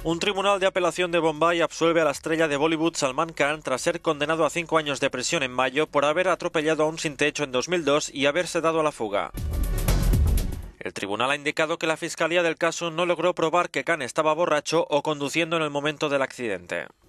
Un tribunal de apelación de Bombay absuelve a la estrella de Bollywood Salman Khan tras ser condenado a 5 años de prisión en mayo por haber atropellado a un sin techo en 2002 y haberse dado a la fuga. El tribunal ha indicado que la fiscalía del caso no logró probar que Khan estaba borracho o conduciendo en el momento del accidente.